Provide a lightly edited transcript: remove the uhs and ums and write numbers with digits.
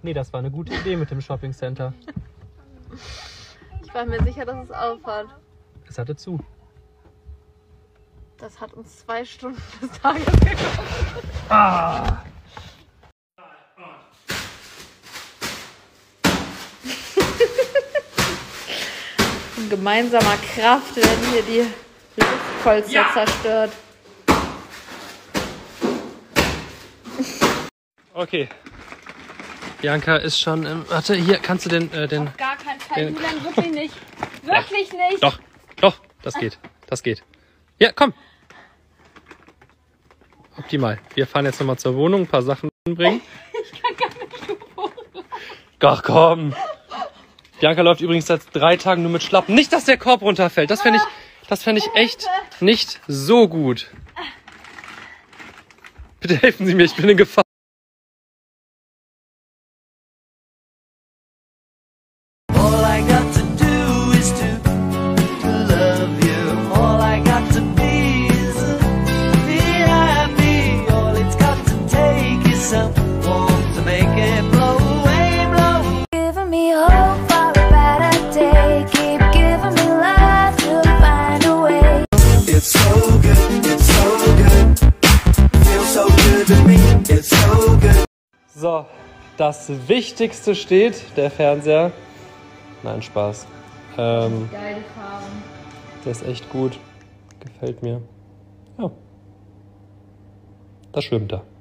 Nee, das war eine gute Idee mit dem Shoppingcenter. Ich war mir sicher, dass es aufhat. Es hatte zu. Das hat uns 2 Stunden des Tages gekostet. Ah! In gemeinsamer Kraft werden hier die Luftpolster zerstört. Okay. Bianca ist schon im... Warte, hier, kannst du den... Auf gar keinen Fall, Julian, wirklich nicht. Wirklich nicht. Doch, doch, das geht. Das geht. Ja, komm. Optimal. Wir fahren jetzt nochmal zur Wohnung, ein paar Sachen bringen. Ich kann gar nicht hoch. Ach komm. Bianca läuft übrigens seit 3 Tagen nur mit Schlappen. Nicht, dass der Korb runterfällt. Das fände ich echt nicht so gut. Bitte helfen Sie mir, ich bin in Gefahr. So, das Wichtigste steht, der Fernseher. Nein, Spaß. Geil, die Farben. Der ist echt gut. Gefällt mir. Ja. Da schwimmt er.